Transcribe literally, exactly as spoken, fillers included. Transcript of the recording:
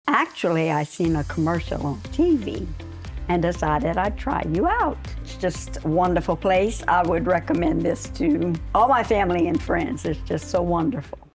Actually, I seen a commercial on T V and decided I'd try you out. It's just a wonderful place. I would recommend this to all my family and friends. It's just so wonderful.